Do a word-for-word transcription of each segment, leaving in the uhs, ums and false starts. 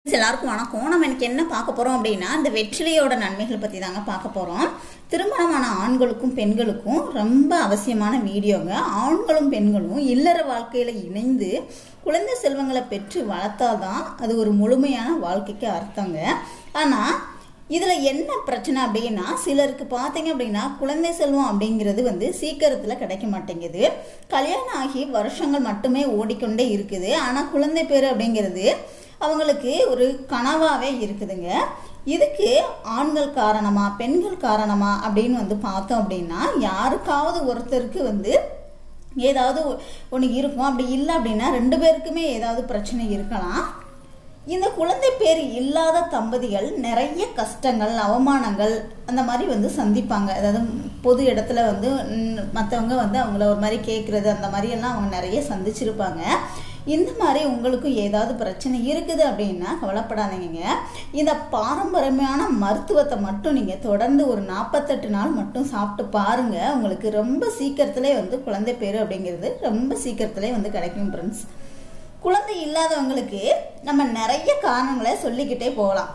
எல்லாருக்கும் வணக்கம். நம்ம இன்னைக்கு என்ன பார்க்க போறோம் அப்படின்னா இந்த வெற்றிலையோட நன்மைகள் பத்தி தாங்க பார்க்க போறோம். திருமணமான ஆண்களுக்கும் பெண்களுக்கும் ரொம்ப அவசியமான வீடியோங்க. ஆண்களும் பெண்களும் இல்லற வாழ்க்கையில இணைந்து குழந்தை செல்வங்களை பெற்று வளர்த்தாதான் அது ஒரு முழுமையான வாழ்க்கைக்கு அர்த்தங்க. ஆனா இதுல என்ன பிரச்சனை அப்படின்னா, சிலருக்கு பார்த்தீங்க அப்படின்னா குழந்தை செல்வம் அப்படிங்கிறது வந்து சீக்கிரத்துல கிடைக்க மாட்டேங்குது. கல்யாணம் ஆகி வருஷங்கள் மட்டுமே ஓடிக்கொண்டே இருக்குது. ஆனா குழந்தை பேரு அப்படிங்கிறது அவங்களுக்கு ஒரு கனவாவே இருக்குதுங்க. இதுக்கு ஆண்கள் காரணமா பெண்கள் காரணமா அப்படின்னு வந்து பார்த்தோம் அப்படின்னா, யாருக்காவது ஒருத்தருக்கு வந்து ஏதாவது ஒன்று இருக்கும். அப்படி இல்லை அப்படின்னா ரெண்டு பேருக்குமே ஏதாவது பிரச்சனை இருக்கலாம். இந்த குழந்தை பேர் இல்லாத தம்பதிகள் நிறைய கஷ்டங்கள் அவமானங்கள் அந்த மாதிரி வந்து சந்திப்பாங்க. அதாவது பொது இடத்துல வந்து மற்றவங்க வந்து அவங்கள ஒரு மாதிரி கேட்குறது அந்த மாதிரி எல்லாம் அவங்க நிறைய சந்திச்சிருப்பாங்க. இந்த மாதிரி உங்களுக்கும் ஏதாவது பிரச்சனை இருக்குது அப்படின்னா கவலைப்படாதீங்க. இந்த பாரம்பரியமான மருத்துவத்தை மட்டும் நீங்கள் தொடர்ந்து ஒரு நாற்பத்தெட்டு நாள் மட்டும் சாப்பிட்டு பாருங்க. உங்களுக்கு ரொம்ப சீக்கிரத்திலே வந்து குழந்தை பேர் அப்படிங்கிறது ரொம்ப சீக்கிரத்திலே வந்து கிடைக்கும் ஃப்ரெண்ட்ஸ். குழந்தை இல்லாதவங்களுக்கு நம்ம நிறைய காரணங்களை சொல்லிக்கிட்டே போகலாம்.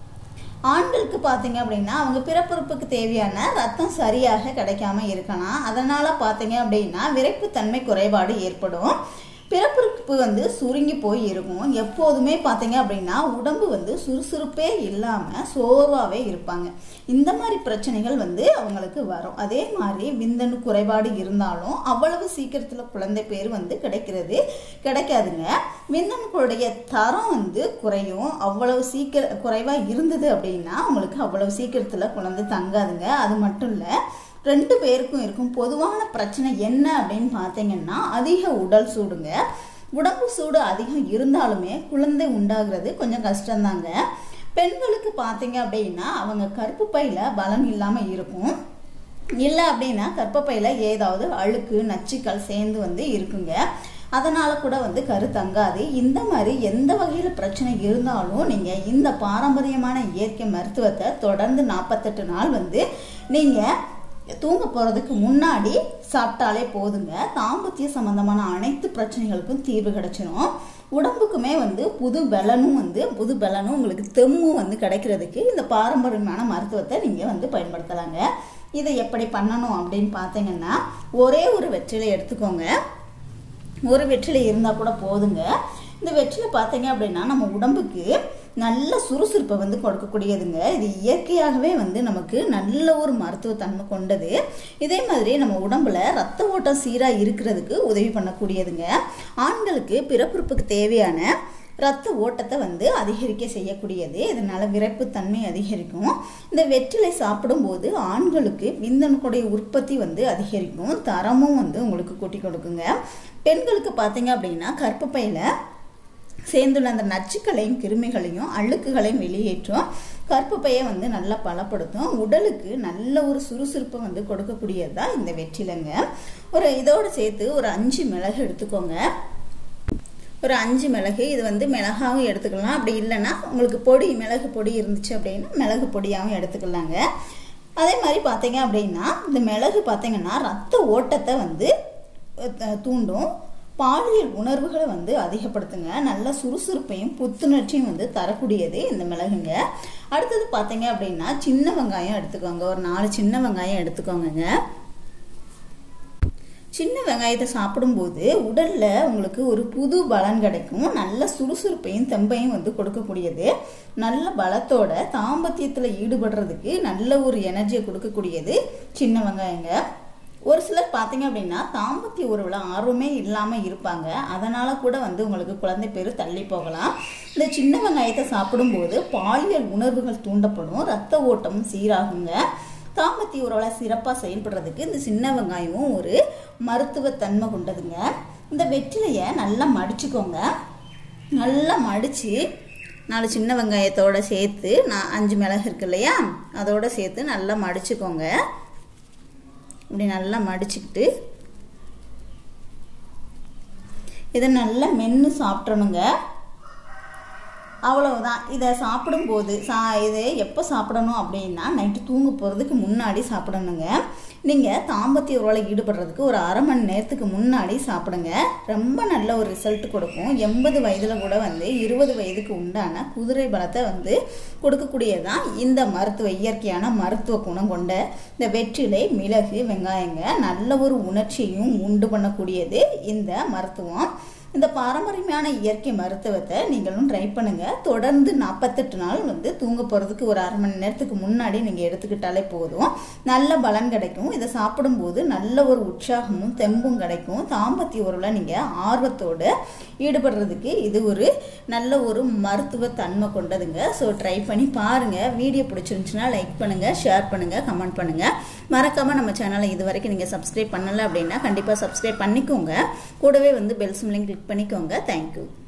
ஆண்களுக்கு பார்த்தீங்க அப்படின்னா அவங்க பிறப்புறுப்புக்கு தேவையான ரத்தம் சரியாக கிடைக்காம இருக்கலாம். அதனால பார்த்தீங்க அப்படின்னா விரைப்புத்தன்மை குறைபாடு ஏற்படும். பிறப்புறுப்பு வந்து சுருங்கி போய் இருக்கும். எப்போதுமே பார்த்தீங்க அப்படின்னா உடம்பு வந்து சுறுசுறுப்பே இல்லாமல் சோர்வாகவே இருப்பாங்க. இந்த மாதிரி பிரச்சனைகள் வந்து அவங்களுக்கு வரும். அதே மாதிரி விந்தணு குறைபாடு இருந்தாலும் அவ்வளவு சீக்கிரத்தில் குழந்தை பேர் வந்து கிடைக்கிறது கிடைக்காதுங்க. விந்தணுக்களுடைய தரம் வந்து குறையும். அவ்வளவு சீக்கிர குறைவாக இருந்தது அப்படின்னா அவங்களுக்கு அவ்வளவு சீக்கிரத்தில் குழந்தை தங்காதுங்க. அது மட்டும் இல்லை, ரெண்டு பேருக்கும் இருக்கும் பொதுவான பிரச்சனை என்ன அப்படின்னு பார்த்தீங்கன்னா அதிக உடல் சூடுங்க. உடம்பு சூடு அதிகம் இருந்தாலுமே குழந்தை உண்டாகிறது கொஞ்சம் கஷ்டம்தாங்க. பெண்களுக்கு பார்த்தீங்க அப்படின்னா அவங்க கர்ப்பப்பையில பலம் இல்லாமல் இருக்கும். இல்லை அப்படின்னா கர்ப்பப்பையில ஏதாவது அழுக்கு நச்சுக்கள் சேர்ந்து வந்து இருக்குங்க. அதனால கூட வந்து கரு தங்காது. இந்த மாதிரி எந்த வகையில் பிரச்சனை இருந்தாலும் நீங்கள் இந்த பாரம்பரியமான இயற்கை மருத்துவத்தை தொடர்ந்து நாற்பத்தெட்டு நாள் வந்து நீங்கள் தூங்க போகிறதுக்கு முன்னாடி சாப்பிட்டாலே போதுங்க. தாம்பத்திய சம்பந்தமான அனைத்து பிரச்சனைகளுக்கும் தீர்வு கிடைச்சிடும். உடம்புக்குமே வந்து புது பலனும் வந்து புது பலனும் உங்களுக்கு தெம்மும் வந்து கிடைக்கிறதுக்கு இந்த பாரம்பரியமான மருத்துவத்தை நீங்கள் வந்து பயன்படுத்தலாங்க. இதை எப்படி பண்ணணும் அப்படின்னு பார்த்தீங்கன்னா, ஒரே ஒரு வெற்றிலை எடுத்துக்கோங்க. ஒரு வெற்றிலை இருந்தால் கூட போதுங்க. இந்த வெற்றிலை பார்த்தீங்க அப்படின்னா நம்ம உடம்புக்கு நல்ல சுறுசுறுப்பை வந்து கொடுக்கக்கூடியதுங்க. இது இயற்கையாகவே வந்து நமக்கு நல்ல ஒரு மருத்துவத்தன்மை கொண்டது. இதே மாதிரி நம்ம உடம்புல ரத்த ஓட்டம் சீராக இருக்கிறதுக்கு உதவி பண்ணக்கூடியதுங்க. ஆண்களுக்கு பிறப்புறுப்புக்கு தேவையான ரத்த ஓட்டத்தை வந்து அதிகரிக்க செய்யக்கூடியது. இதனால விரைப்புத்தன்மை அதிகரிக்கும். இந்த வெற்றிலை சாப்பிடும்போது ஆண்களுக்கு விந்தணுக்களுடைய உற்பத்தி வந்து அதிகரிக்கும். தரமும் வந்து உங்களுக்கு கூட்டி கொடுக்குங்க. பெண்களுக்கு பார்த்தீங்க அப்படின்னா கர்ப்பப்பையில சேர்ந்துள்ள அந்த நச்சுக்களையும் கிருமிகளையும் அழுக்குகளையும் வெளியேற்றும். கர்ப்பப்பையை வந்து நல்லா பலப்படுத்தும். உடலுக்கு நல்ல ஒரு சுறுசுறுப்பை வந்து கொடுக்கக்கூடியது தான் இந்த வெற்றிலைங்க. ஒரு இதோடு சேர்த்து ஒரு அஞ்சு மிளகு எடுத்துக்கோங்க. ஒரு அஞ்சு மிளகு, இது வந்து மிளகாவும் எடுத்துக்கலாம். அப்படி இல்லைன்னா உங்களுக்கு பொடி மிளகு பொடி இருந்துச்சு அப்படின்னா மிளகு பொடியாகவும் எடுத்துக்கலாங்க. அதே மாதிரி பார்த்தீங்க அப்படின்னா இந்த மிளகு பார்த்தீங்கன்னா ரத்த ஓட்டத்தை வந்து தூண்டும். பாலியல் உணர்வுகளை வந்து அதிகப்படுத்துங்க. நல்ல சுறுசுறுப்பையும் புத்துணர்ச்சியும் வந்து தரக்கூடியது இந்த மிளகுங்க. அடுத்தது பார்த்தீங்க அப்படின்னா சின்ன வெங்காயம் எடுத்துக்கோங்க. ஒரு நாலு சின்ன வெங்காயம் எடுத்துக்கோங்க. சின்ன வெங்காயத்தை சாப்பிடும்போது உடல்ல உங்களுக்கு ஒரு புது பலன் கிடைக்கும். நல்ல சுறுசுறுப்பையும் தெம்பையும் வந்து கொடுக்கக்கூடியது. நல்ல பலத்தோட தாம்பத்தியத்தில் ஈடுபடுறதுக்கு நல்ல ஒரு எனர்ஜியை கொடுக்கக்கூடியது சின்ன வெங்காயங்க. ஒரு சிலர் பார்த்தீங்க அப்படின்னா தாம்பத்திய உறவில் ஆர்வமே இல்லாமல் இருப்பாங்க. அதனால கூட வந்து உங்களுக்கு குழந்தை பேர் தள்ளி போகலாம். இந்த சின்ன வெங்காயத்தை சாப்பிடும்போது பாலியல் உணர்வுகள் தூண்டப்படும். ரத்த ஓட்டமும் சீராகுங்க. தாம்பத்திய உறவில் சிறப்பாக செயல்படுறதுக்கு இந்த சின்ன வெங்காயமும் ஒரு மருத்துவ தன்மை கொண்டதுங்க. இந்த வெற்றிலையை நல்லா மடிச்சுக்கோங்க. நல்லா மடித்து நாலு சின்ன வெங்காயத்தோடு சேர்த்து நான் அஞ்சு மிளகு இருக்கு இல்லையா அதோடு சேர்த்து நல்லா மடிச்சுக்கோங்க. இப்படி நல்லா மடிச்சுக்கிட்டு இதை நல்லா மென்று சாப்பிட்றணுங்க. அவ்வளவுதான். இதை சாப்பிடும்போது சா இது எப்போ சாப்பிடணும் அப்படின்னா நைட்டு தூங்க போகிறதுக்கு முன்னாடி சாப்பிடணுங்க. நீங்கள் தாம்பத்திய உறவில் ஈடுபடுறதுக்கு ஒரு அரை மணி நேரத்துக்கு முன்னாடி சாப்பிடுங்க. ரொம்ப நல்ல ஒரு ரிசல்ட் கொடுக்கும். எண்பது வயதில் கூட வந்து இருபது வயதுக்கு உண்டான குதிரை பலத்தை வந்து கொடுக்கக்கூடியதான் இந்த மருத்துவ இயற்கையான மருத்துவ குணம் கொண்ட இந்த வெற்றிலை, மிளகு, வெங்காயங்க நல்ல ஒரு உணர்ச்சியும் உண்டு பண்ணக்கூடியது இந்த மருத்துவம். இந்த பாரம்பரியமான இயற்கை மருத்துவத்தை நீங்களும் ட்ரை பண்ணுங்கள். தொடர்ந்து நாற்பத்தெட்டு நாள் வந்து தூங்க போகிறதுக்கு ஒரு அரை மணி நேரத்துக்கு முன்னாடி நீங்கள் எடுத்துக்கிட்டாலே போதும், நல்ல பலன் கிடைக்கும். இதை சாப்பிடும்போது நல்ல ஒரு உற்சாகமும் தெம்பும் கிடைக்கும். தாம்பத்திய உறவில் நீங்கள் ஆர்வத்தோடு ஈடுபடுறதுக்கு இது ஒரு நல்ல ஒரு மருத்துவ தன்மை கொண்டதுங்க. ஸோ ட்ரை பண்ணி பாருங்கள். வீடியோ பிடிச்சிருந்துச்சுன்னா லைக் பண்ணுங்கள், ஷேர் பண்ணுங்கள், கமெண்ட் பண்ணுங்கள். மறக்காமல் நம்ம சேனலை இது வரைக்கும் நீங்கள் சப்ஸ்கிரைப் பண்ணலை அப்படின்னா கண்டிப்பாக சப்ஸ்கிரைப் பண்ணிக்கோங்க. கூடவே வந்து பெல் சிம்லையும் கிளிக் பண்ணிக்கோங்க. தேங்க்யூ.